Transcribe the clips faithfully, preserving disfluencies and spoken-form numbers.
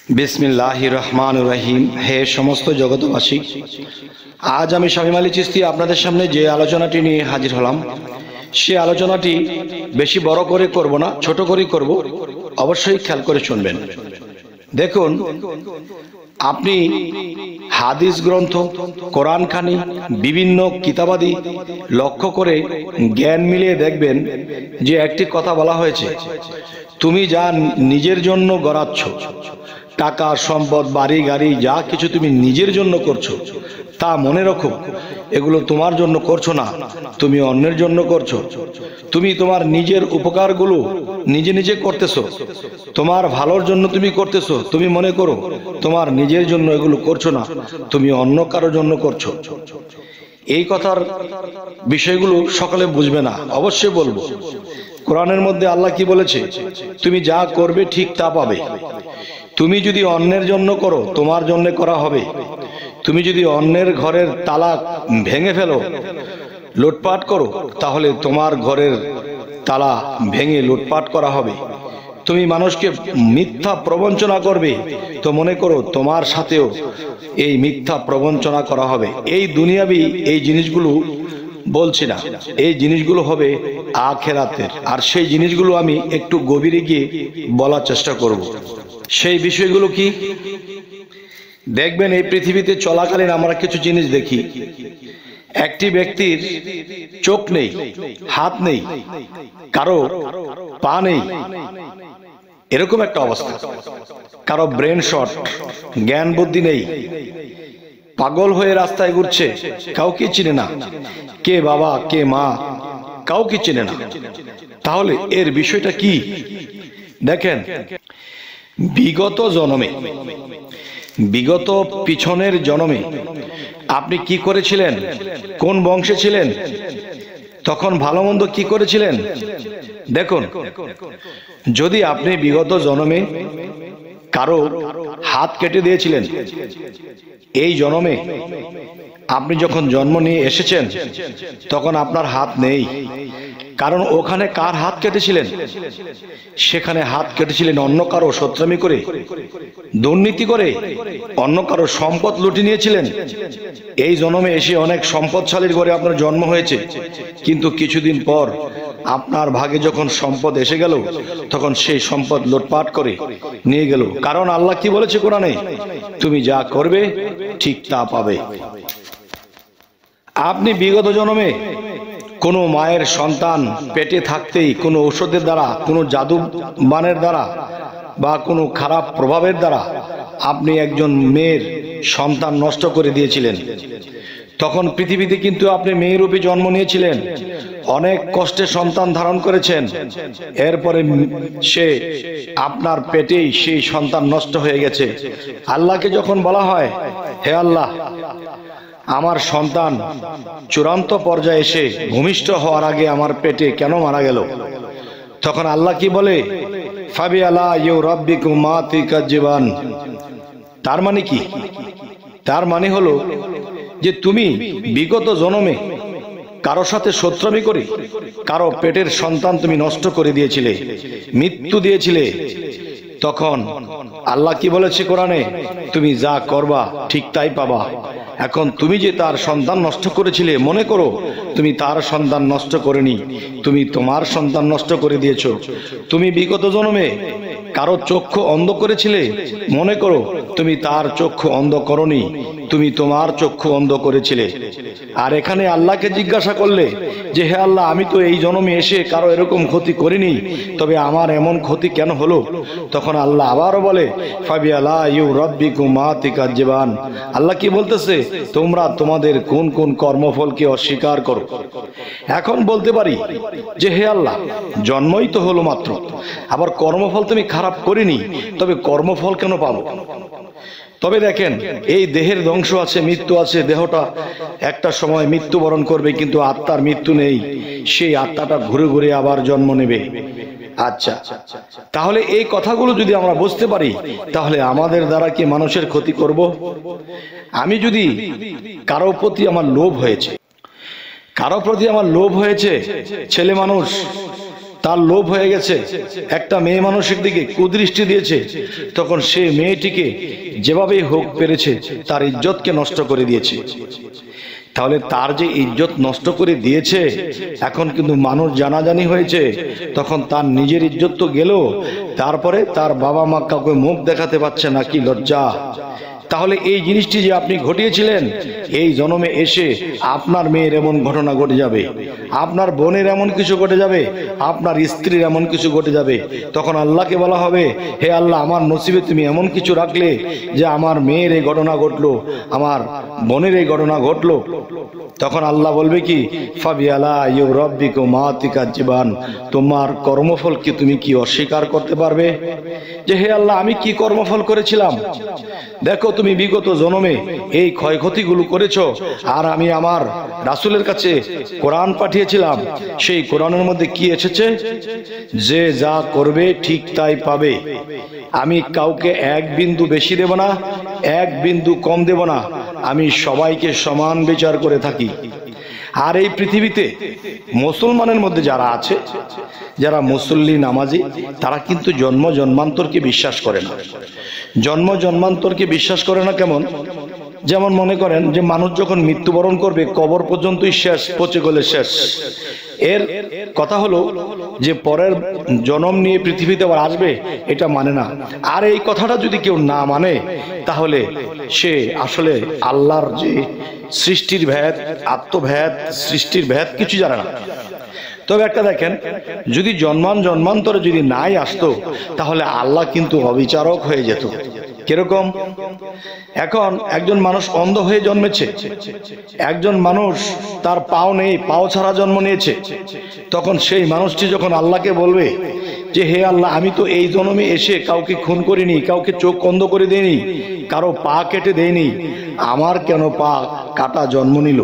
বিসমিল্লাহির রহমানির রহিম। হে সমস্ত জগতবাসী, আজ আমি শামীম আলী চিশতি আপনাদের সামনে যে আলোচনাটি নিয়ে হাজির হলাম, সে আলোচনাটি বেশি বড় করে করব না, ছোট করে করব। অবশ্যই খেয়াল করে শুনবেন। দেখুন, আপনি হাদিস গ্রন্থ, কোরআন খানি, বিভিন্ন কিতাবাদি লক্ষ্য করে জ্ঞান মিলিয়ে দেখবেন যে একটি কথা বলা হয়েছে, তুমি যা নিজের জন্য গড়াচ্ছ, টাকা, সম্পদ, বাড়ি গাড়ি, যা কিছু তুমি নিজের জন্য করছো, তা মনে রাখো এগুলো তোমার জন্য করছো না, তুমি অন্যের জন্য করছো। তুমি তোমার নিজের উপকারগুলো নিজে নিজে করতেছো, তোমার ভালোর জন্য তুমি করতেছো। তুমি মনে করো তোমার নিজের জন্য এগুলো করছো না, তুমি অন্য কারোর জন্য করছো। এই কথার বিষয়গুলো সকলে বুঝবে না, অবশ্যই বলবো। কোরআনের মধ্যে আল্লাহ কি বলেছে? তুমি যা করবে ঠিক তা পাবে। তুমি যদি অন্যের জন্য করো, তোমার জন্য করা হবে। তুমি যদি অন্যের ঘরের তালা ভেঙে ফেলো, লুটপাট করো, তাহলে তোমার ঘরের তালা ভেঙে লুটপাট করা হবে। তুমি মানুষকে মিথ্যা প্রবঞ্চনা করবে, তো মনে করো তোমার সাথেও এই মিথ্যা প্রবঞ্চনা করা হবে। এই দুনিয়াবি এই জিনিসগুলো বলছি না, এই জিনিসগুলো হবে আখিরাতের। আর সেই জিনিসগুলো আমি একটু গভীরে গিয়ে বলার চেষ্টা করব। সেই বিষয়গুলো কি দেখবেন, এই পৃথিবীতে চলাকালীন আমরা কিছু জিনিস দেখি। একটি ব্যক্তির চোখ নেই, হাত নেই, কারো পা নেই, এরকম একটা অবস্থা। কারো ব্রেন শর্ট, জ্ঞান বুদ্ধি নেই, পাগল হয়ে রাস্তায় ঘুরছে, কাউকে চিনে না, কে বাবা কে মা কাউকে চিনে না। তাহলে এর বিষয়টা কি? দেখেন, বিগত জন্মে, বিগত পিছনের জন্মে আপনি কি করেছিলেন, কোন বংশে ছিলেন, তখন ভালো মন্দ কি করেছিলেন। দেখুন, যদি আপনি বিগত জন্মে কারো হাত কেটে দিয়েছিলেন, এই জন্মে আপনি যখন জন্ম নিয়ে এসেছেন তখন আপনার হাত নেই। কারণ ওখানে কার হাত কেটেছিলেন? সেখানে হাত কেটেছিলেন অন্য কারো শত্রুমি করে, দুর্নীতি করে, অন্য কারো সম্পদ লুটে নিয়েছিলেন। এই জন্মে এসে অনেক সম্পদশালীর ঘরে আপনার জন্ম হয়েছে, কিন্তু কিছুদিন পর আপনার ভাগে যখন সম্পদ এসে গেল, তখন সেই সম্পদ লুটপাট করে নিয়ে গেল। কারণ আল্লাহ কি বলেছে কোরআনে? তুমি যা করবে ঠিক তা পাবে। আপনি বিগত জন্মে কোনো মায়ের সন্তান পেটে থাকতেই কোনো ঔষধের দ্বারা, কোনো জাদু বানের দ্বারা বা কোনো খারাপ প্রভাবের দ্বারা আপনি একজন মেয়ের সন্তান নষ্ট করে দিয়েছিলেন। তখন পৃথিবীতে কিন্তু আপনি মেয়েরূপে জন্ম নিয়েছিলেন, অনেক কষ্টে সন্তান ধারণ করেছেন। এরপরে সে আপনার পেটেই সেই সন্তান নষ্ট হয়ে গেছে। আল্লাহকে যখন বলা হয়, হে আল্লাহ, আমার সন্তান চূড়ান্ত পর্যায়ে এসে ভূমিষ্ঠ হওয়ার আগে আমার পেটে কেন মারা গেল? তখন আল্লাহ কি বলে? ফাবি আলা ইউ রাব্বিকুম মা তুকাজ্জিবান। তার মানে কি? তার মানে হলো যে তুমি বিগত জন্মে কারো সাথে শত্রুমি করে কারো পেটের সন্তান তুমি নষ্ট করে দিয়েছিলে, মৃত্যু দিয়েছিলে। তখন আল্লাহ কি বলেছে কোরআনে? তুমি যা করবা ঠিক তাই পাবা। এখন তুমি যে তার সন্তান নষ্ট করেছিলে, মনে করো তুমি তার সন্তান নষ্ট করেনি, তুমি তোমার সন্তান নষ্ট করে দিয়েছো। তুমি বিগত জন্মে কারো চক্ষু অন্ধ করেছিলে, মনে করো তুমি তার চক্ষু অন্ধ করনি, তুমি তোমার চক্ষু অন্ধ করেছিলে। আর এখানে আল্লাহকে জিজ্ঞাসা করলে যে হে আল্লাহ, আমি তো এই জন্মে এসে কারো এরকম ক্ষতি করিনি, তবে আমার এমন ক্ষতি কেন হলো? তখন আল্লাহ আবারও বলে, ফাবি আলা ইউ রাব্বিকুম মা তুকাজ্জিবান। আল্লাহ কি বলতেছে? তোমরা তোমাদের কোন কোন কর্মফলকে অস্বীকার করো। এখন বলতে পারি যে হে আল্লাহ, জন্মই তো হলো মাত্র, আবার কর্মফল তুমি খারাপ করিনি, তবে কর্মফল কেন পাবো? তবে দেখেন, এই দেহের ধ্বংস আছে, মৃত্যু আছে, দেহটা একটা সময় মৃত্যুবরণ করবে, কিন্তু আত্মার মৃত্যু নেই। সেই আত্মাটা ঘুরে ঘুরে আবার জন্ম নেবে। আচ্ছা, তাহলে এই কথাগুলো যদি আমরা বুঝতে পারি, তাহলে আমাদের দ্বারা কি মানুষের ক্ষতি করব? আমি যদি কারো প্রতি আমার লোভ হয়েছে, কারো প্রতি আমার লোভ হয়েছে, ছেলে মানুষ তার লোভ হয়ে গেছে, একটা মেয়ে মানুষের দিকে কুদৃষ্টি দিয়েছে, তখন সে মেয়েটিকে যেভাবেই হোক পেরেছে তার ইজ্জতকে নষ্ট করে দিয়েছে। তাহলে তার যে ইজ্জত নষ্ট করে দিয়েছে, এখন কিন্তু মানুষ জানাজানি হয়েছে, তখন তার নিজের ইজ্জত তো গেল, তারপরে তার বাবা মা কাউকে মুখ দেখাতে পারছে না, কি লজ্জা। তাহলে এই জিনিসটি যে আপনি ঘটিয়েছিলেন, এই জন্মে এসে আপনার মেয়ের এমন ঘটনা ঘটে যাবে, আপনার বোনের এমন কিছু ঘটে যাবে, আপনার স্ত্রীর এমন কিছু ঘটে যাবে। তখন আল্লাহকে বলা হবে, হে আল্লাহ, আমার নসিবে তুমি এমন কিছু রাখলে যে আমার মেয়ের এই ঘটনা ঘটলো, আমার বোনের এই ঘটনা ঘটলো। তখন আল্লাহ বলবে কি, ফাবিয়ালা ইউরাব্বিকুম মাতিকাজ্জিবান, তোমার কর্মফল কি তুমি কি অস্বীকার করতে পারবে? যে হে আল্লাহ, আমি কি কর্মফল করেছিলাম? দেখো তুমি বিগত জন্মে এই ক্ষয়ক্ষতিগুলো করেছো, আর আমি আমার রাসূলের কাছে কোরআন পাঠিয়েছিলাম, সেই কোরআনের মধ্যে কি এসেছে? যে যা করবে ঠিক তাই পাবে। আমি কাউকে এক বিন্দু বেশি দেব না, এক বিন্দু কম দেব না, আমি সবাইকে সমান বিচার করে থাকি। আর এই পৃথিবীতে মুসলমানের মধ্যে যারা আছে, যারা মুসল্লি নামাজি, তারা কিন্তু জন্ম জন্মান্তরকে বিশ্বাস করে না। জন্ম জন্মান্তরকে বিশ্বাস করে না কেমন? যেমন মনে করেন যে মানুষ যখন মৃত্যুবরণ করবে, কবর পর্যন্তই শেষ, পচে গেলে শেষ। এর কথা হলো যে পরের জন্ম নিয়ে পৃথিবীতে আবার আসবে, এটা মানে না। আর এই কথাটা যদি কেউ না মানে, তাহলে সে আসলে আল্লাহর যে সৃষ্টির ভেদ, আত্মভেদ, সৃষ্টির ভেদ কিছু জানে না। তবে একটা দেখেন, যদি জন্মান জন্মান্তরে যদি নাই আসতো, তাহলে আল্লাহ কিন্তু অবিচারক হয়ে যেত। কিরকম? এখন একজন মানুষ অন্ধ হয়ে জন্মেছে, একজন মানুষ তার পাও নেই, পাও ছাড়া জন্ম নিয়েছে, তখন সেই মানুষটি যখন আল্লাহকে বলবে যে হে আল্লাহ, আমি তো এই জন্মে এসে কাউকে খুন করিনি, কাউকে চোখ অন্ধ করে দেইনি, কারো পা কেটে দেইনি, আমার কেন পা কাটা জন্ম নিল?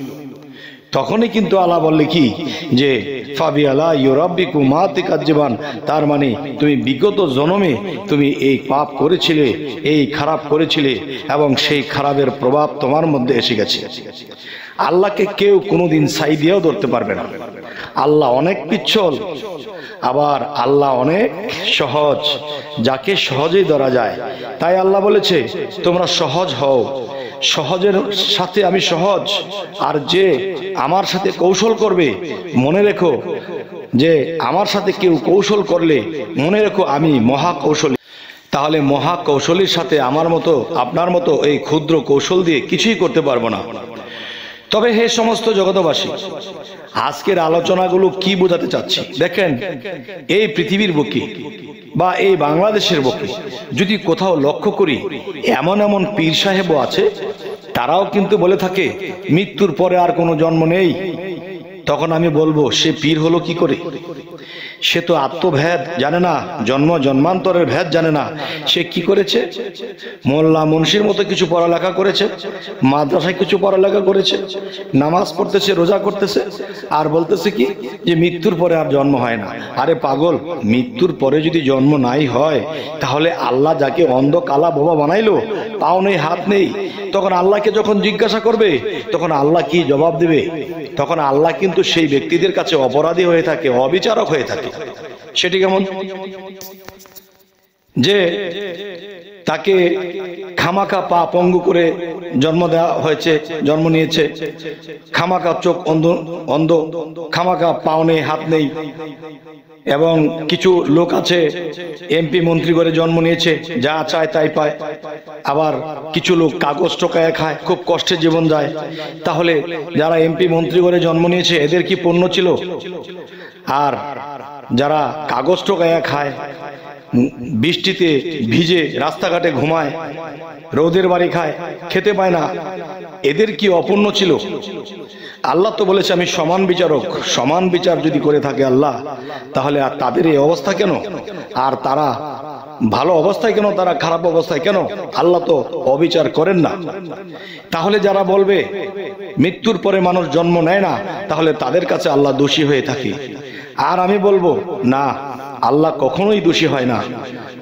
তখনই কিন্তু আল্লাহ বললে কি, যে ফাবিয়ালা ইউরাব্বিকুম মাতিকাজ্জিবান, তার মানে তুমি বিগত জন্মে তুমি এই পাপ করেছিলে, এই খারাপ করেছিলে, এবং সেই খারাপের প্রভাব তোমার মধ্যে এসে গেছে। আল্লাহকে কেউ কোনোদিন ছাই দিয়েও ধরতে পারবে না। আল্লাহ অনেক পিচ্ছল, আবার আল্লাহ অনেক সহজ, যাকে সহজেই ধরা যায়। তাই আল্লাহ বলেছে, তোমরা সহজ হও, সহজের সাথে আমি সহজ। আর যে আমার সাথে কৌশল করবে, মনে রেখো যে আমার সাথে কেউ কৌশল করলে মনে রেখো আমি মহা কৌশলী। তাহলে মহা কৌশলীর সাথে আমার মতো আপনার মতো এই ক্ষুদ্র কৌশল দিয়ে কিছুই করতে পারবো না। তবে হে সমস্ত জগতবাসী, আজকের আলোচনাগুলো কি বোঝাতে চাচ্ছি দেখেন, এই পৃথিবীর বুকে বা এই বাংলাদেশের বুকে যদি কোথাও লক্ষ্য করি, এমন এমন পীর সাহেবও আছে, তারাও কিন্তু বলে থাকে মৃত্যুর পরে আর কোনো জন্ম নেই। তখন আমি বলবো, সে পীর হলো কি করে? সে তো আত্মভেদ জানে না, জন্ম জন্মান্তরের ভেদ জানে না। সে কি করেছে? মোল্লা মুন্সির মতো কিছু পড়ালেখা করেছে, মাদ্রাসায় কিছু পড়ালেখা করেছে, নামাজ পড়তেছে, রোজা করতেছে, আর বলতেছে কি যে মৃত্যুর পরে আর জন্ম হয় না। আরে পাগল, মৃত্যুর পরে যদি জন্ম নাই হয়, তাহলে আল্লাহ যাকে অন্ধ কালা বোবা বানাইলো, পাও নেই, হাত নেই, তখন আল্লাহকে যখন জিজ্ঞাসা করবে, তখন আল্লাহ কি জবাব দেবে? তখন আল্লাহ কিন্তু সেই ব্যক্তিদের কাছে অপরাধী হয়ে থাকে, অবিচারক হয়ে থাকে। সেটি কেমন? যে তাকে খামাকা পা পঙ্গু করে জন্ম দেওয়া হয়েছে, জন্ম নিয়েছে, খামাকা চোখ অন্ধ অন্ধ খামাকা পাও নেই, হাত নেই, এবং কিছু লোক আছে এমপি মন্ত্রী করে জন্ম নিয়েছে, যা চায় তাই পায়। আবার কিছু লোক কাগজ টোকায় খায়, খুব কষ্টে জীবন যায়। তাহলে যারা এমপি মন্ত্রী করে জন্ম নিয়েছে, এদের কি পুণ্য ছিল? আর যারা কাগজ টোকায় খায়, বৃষ্টিতে ভিজে রাস্তাঘাটে ঘুমায়, রোদের বাড়ি খায়, খেতে পায় না, এদের কি অপুণ্য ছিল? আল্লাহ তো বলেছে আমি সমান বিচারক। সমান বিচার যদি করে থাকে আল্লাহ, তাহলে আর তাদের এই অবস্থা কেন? আর তারা ভালো অবস্থায় কেন, তারা খারাপ অবস্থায় কেন? আল্লাহ তো অবিচার করেন না। তাহলে যারা বলবে মৃত্যুর পরে মানুষ জন্ম নেয় না, তাহলে তাদের কাছে আল্লাহ দোষী হয়ে থাকে। আর আমি বলবো না, আল্লাহ কখনোই দোষী হয় না।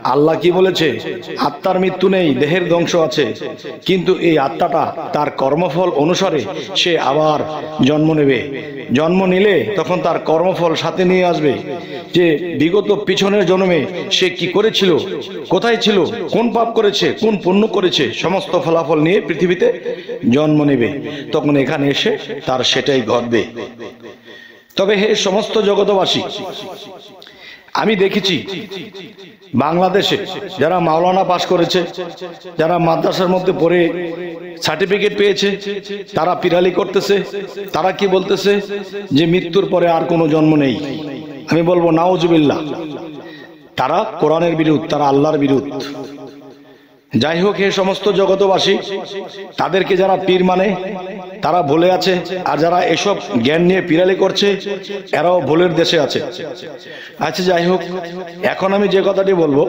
আল্লাহ কি বলেছে? আত্মার মৃত্যু নেই, দেহের ধ্বংস আছে, কিন্তু এই আত্মাটা তার কর্মফল অনুসারে সে আবার জন্ম নেবে। জন্ম নিলে তখন তার কর্মফল সাথে নিয়ে আসবে, যে বিগত পিছনের জন্মে সে কি করেছিল, কোথায় ছিল, কোন পাপ করেছে, কোন পুণ্য করেছে, সমস্ত ফলাফল নিয়ে পৃথিবীতে জন্ম নেবে। তখন এখানে এসে তার সেটাই ঘটবে। তবে হে সমস্ত জগতবাসী, আমি দেখেছি বাংলাদেশে যারা মাওলানা পাশ করেছে, যারা মাদ্রাসার মধ্যে পড়ে সার্টিফিকেট পেয়েছে, তারা পিরালি করতেছে। তারা কি বলতেছে? যে মৃত্যুর পরে আর কোনো জন্ম নেই। আমি বলবো নাউজুবিল্লাহ, তারা কোরআনের বিরুদ্ধ, তারা আল্লাহর বিরুদ্ধ। যাই হোক, হে সমস্ত জগতবাসী, তাদেরকে যারা পীর মানে তারা ভুলে আছে, আর যারা এসব জ্ঞান নিয়ে পিরালি করছে এরাও ভুলের দেশে আছে। আচ্ছা, যাই হোক, এখন আমি যে কথাটি বলবো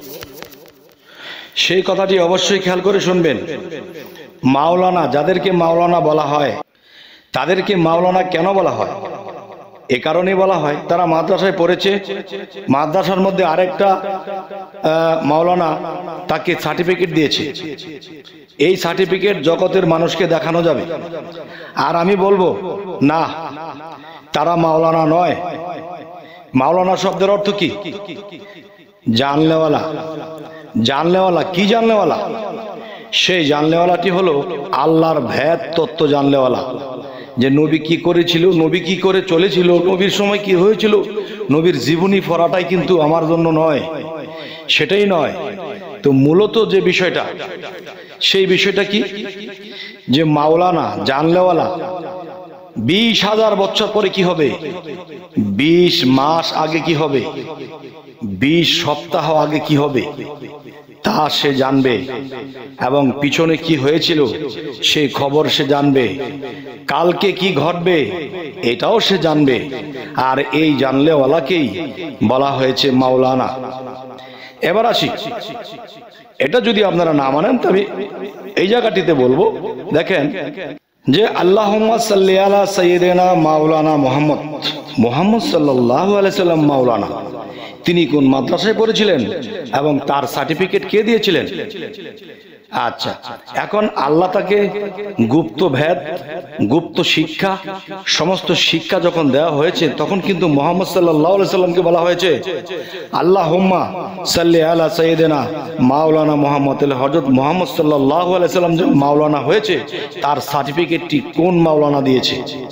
সেই কথাটি অবশ্যই খেয়াল করে শুনবেন। মাওলানা, যাদেরকে মাওলানা বলা হয়, তাদেরকে মাওলানা কেন বলা হয়? এ কারণেই বলা হয়, তারা মাদ্রাসায় পড়েছে, মাদ্রাসার মধ্যে আরেকটা মাওলানা তাকে সার্টিফিকেট দিয়েছে, এই সার্টিফিকেট জগতের মানুষকে দেখানো যাবে। আর আমি বলবো না, তারা মাওলানা নয়। মাওলানা শব্দের অর্থ কি? জানলেওয়ালা। জানলেওয়ালা কি জানলেওয়ালা? সেই জানলেওয়ালাটি হলো আল্লাহর ভেদ তত্ত্ব জানলেওয়ালা। যে নবী কি করেছিল, নবী কি করে চলেছিল, নবীর সময় কি হয়েছিল, নবীর জীবনী পড়াটাই কিন্তু আমার জন্য নয়, সেটাই নয়। তো মূলত যে বিষয়টা, সেই বিষয়টা কি? যে মাওলানা জানলেওয়ালা বিশ হাজার বছর পরে কি হবে, বিশ মাস আগে কি হবে, বিশ সপ্তাহ আগে কি হবে তা সে জানবে, এবং পিছনে কি হয়েছিল সেই খবর সে জানবে, কালকে কি ঘটবে এটাও সে জানবে। আর এই জানলেওয়ালাকেই বলা হয়েছে মাওলানা। এবার আসি, এটা যদি আপনারা না মানেন তবে এই জায়গাটিতে বলবো, দেখেন যে আল্লাহুম্মা সাল্লি আলা সাইয়্যিদিনা মাওলানা মুহাম্মদ, মুহাম্মদ সাল্লাল্লাহু আলাইহি সাল্লাম মাওলানা, তিনি কোন মাদ্রাসায় পড়েছিলেন এবং তার সার্টিফিকেট কে দিয়েছিলেন? আচ্ছা, এখন আল্লাহ তাকে গুপ্ত ভেদ, গুপ্ত শিক্ষা, সমস্ত শিক্ষা যখন দেওয়া হয়েছে, তখন কিন্তু মুহাম্মদ সাল্লাল্লাহু আলাইহি সাল্লামকে বলা হয়েছে আল্লাহুম্মা সাল্লি আলা সাইয়্যিদিনা মাওলানা মুহাম্মদ। হযরত মুহাম্মদ সাল্লাল্লাহু আলাইহি সাল্লাম যে মাওলানা হয়েছে, তার সার্টিফিকেটটি কোন মাওলানা দিয়েছে?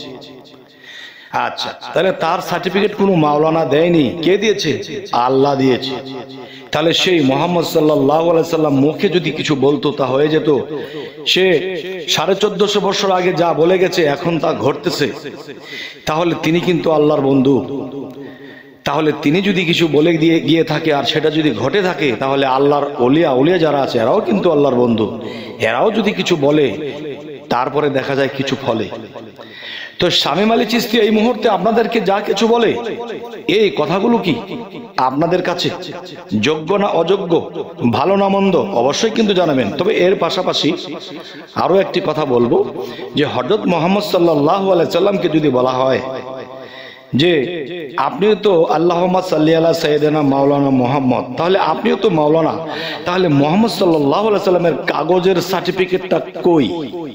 আচ্ছা, তাহলে তার সার্টিফিকেট কোনো মাওলানা দেয়নি, কে দিয়েছে? আল্লাহ দিয়েছে। তাহলে সেই মুহাম্মদ সাল্লাল্লাহু আলাইহি সাল্লাম মুখে যদি কিছু বলতো তা হয়ে যেত। সে সাড়ে চোদ্দশো বছর আগে যা বলে গেছে এখন তা ঘটতেছে, তাহলে তিনি কিন্তু আল্লাহর বন্ধু। তাহলে তিনি যদি কিছু বলে দিয়ে গিয়ে থাকে আর সেটা যদি ঘটে থাকে, তাহলে আল্লাহর ওলিয়া ওলিয়া যারা আছে এরাও কিন্তু আল্লাহর বন্ধু। এরাও যদি কিছু বলে তারপরে দেখা যায় কিছু ফলে। তো শামীম আলী চিশতি এই মুহূর্তে আপনাদেরকে যা কিছু বলে, এই কথাগুলো কি আপনাদের কাছে যোগ্য না অযোগ্য, ভালো না মন্দ, অবশ্যই কিন্তু জানাবেন। তবে এর পাশাপাশি আরো একটি কথা বলবো, যে হযরত মুহাম্মদ সাল্লাল্লাহু আলাইহি সাল্লামকে যদি বলা হয় যে আপনিও তো আল্লাহুম্মা সাল্লি আলা সাইয়্যিদিনা মাওলানা মুহাম্মদ, তাহলে আপনিও তো মাওলানা, তাহলে মুহাম্মদ সাল্লাল্লাহু আলাইহি সাল্লামের কাগজের সার্টিফিকেটটা কই?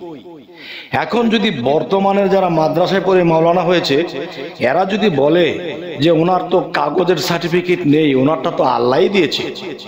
এখন যদি বর্তমানের যারা মাদ্রাসায় পড়ে মাওলানা হয়েছে, এরা যদি বলে যে ওনার তো কাগজের সার্টিফিকেট নেই, ওনারটা তো আল্লাহই দিয়েছে,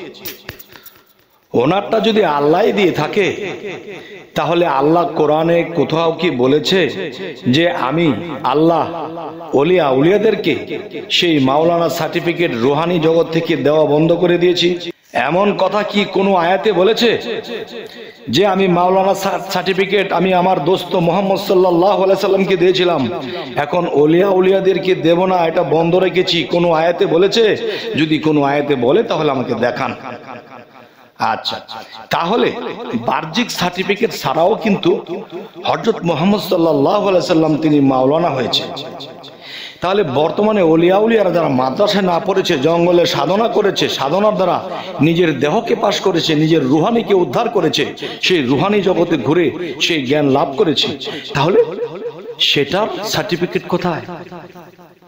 ওনারটা যদি আল্লাহ দিয়ে থাকে, তাহলে আল্লাহ কোরআনে কোথাও কি বলেছে যে আমি আল্লাহ ওলিয়া উলিয়াদেরকে সেই মাওলানা সার্টিফিকেট রুহানি জগৎ থেকে দেওয়া বন্ধ করে দিয়েছি? এমন কথা কি কোনো আয়াতে বলেছে যে আমি মাওলানা সার্টিফিকেট আমি আমার দোস্ত মুহাম্মদ সাল্লাল্লাহু আলাইহি সাল্লামকে দিয়েছিলাম, এখন ওলিয়া উলিয়াদেরকে দেব না, এটা বন্ধ রেখেছি? কোনো আয়াতে বলেছে? যদি কোনো আয়াতে বলে তাহলে আমাকে দেখান। আচ্ছা, তাহলে বাহ্যিক সার্টিফিকেট ছাড়াও কিন্তু হযরত মুহাম্মদ সাল্লাল্লাহু আলাইহি সাল্লাম তিনি মাওলানা হয়েছে। তাহলে বর্তমানে ওলিয়া উলিয়ারা যারা মাদ্রাসায় না পড়েছে, জঙ্গলে সাধনা করেছে, সাধনার দ্বারা নিজের দেহকে পাশ করেছে, নিজের রুহানিকে উদ্ধার করেছে, সেই রুহানি জগতে ঘুরে সেই জ্ঞান লাভ করেছে, তাহলে সেটার সার্টিফিকেট কোথায়?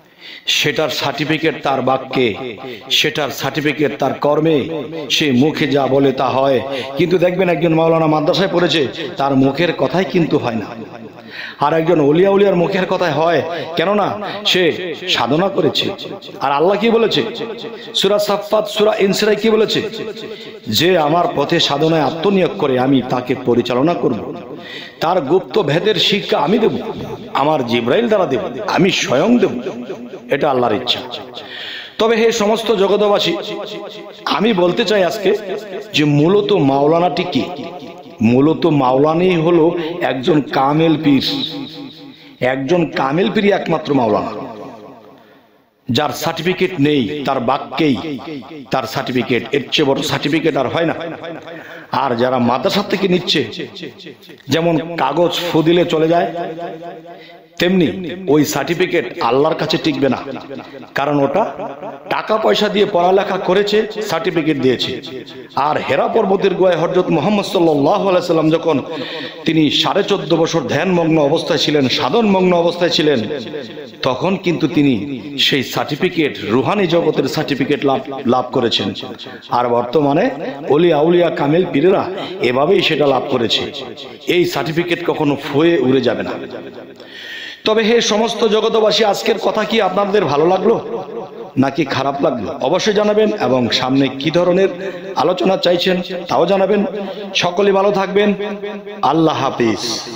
সেটার সার্টিফিকেট তার বাক্যে, সেটার সার্টিফিকেট তার কর্মে, সে মুখে যা বলে তা হয়। কিন্তু দেখবেন একজন মাওলানা মাদ্রাসায় পড়েছে, তার মুখের কথাই কিন্তু হয় না। আর একজন ওলিয়া উলিয়ার মুখের কথায় হয়, কেননা সে সাধনা করেছে। আর আল্লাহ কি বলেছে সূরা সাফফাত সূরা ইনসিরায় কি বলেছে, যে আমার পথে সাধনায় আত্মনিয়োগ করে আমি তাকে পরিচালনা করব, তার গুপ্ত ভেদের শিক্ষা আমি দেব, আমার জিব্রাইল দ্বারা দেব, আমি স্বয়ং দেব। এটা আল্লাহর ইচ্ছা। তবে হে সমস্ত জগতবাসী, আমি বলতে চাই আজকে যে মূলত মাওলানাটি কি। মূলত মাওলানাই হলো একজন কামেল পীর। একজন কামেল পীরই একমাত্র মাওলানা, যার সার্টিফিকেট নেই, তার বাক্যেই তার সার্টিফিকেট। এর চেয়ে বড় সার্টিফিকেট আর হয় না। আর যারা মাদ্রাসা থেকে নিচ্ছে, যেমন কাগজ ফু দিলে চলে যায়, তেমনি ওই সার্টিফিকেট আল্লাহর কাছে টিকবে না। কারণ ওটা টাকা পয়সা দিয়ে পড়ালেখা করেছে, সার্টিফিকেট দিয়েছে। আর হেরা পর্বতের গোয়ায় হযরত মুহাম্মদ সাল্লাল্লাহু আলাইহি সাল্লাম যখন তিনি সাড়ে চোদ্দ বছর ধ্যানমগ্ন অবস্থায় ছিলেন, সাধনমগ্ন অবস্থায় ছিলেন, তখন কিন্তু তিনি সেই সার্টিফিকেট, রুহানি জগতের সার্টিফিকেট লাভ লাভ করেছেন। আর বর্তমানে ওলি আউলিয়া কামেল পীরেরা এভাবেই সেটা লাভ করেছে। এই সার্টিফিকেট কখনো ফুয়ে উড়ে যাবে না। তবে হে সমস্ত জগতবাসী, আজকের কথা কি আপনাদের ভালো লাগলো নাকি খারাপ লাগলো অবশ্যই জানাবেন, এবং সামনে কি ধরনের আলোচনা চাইছেন তাও জানাবেন। সকলে ভালো থাকবেন। আল্লাহ হাফিজ।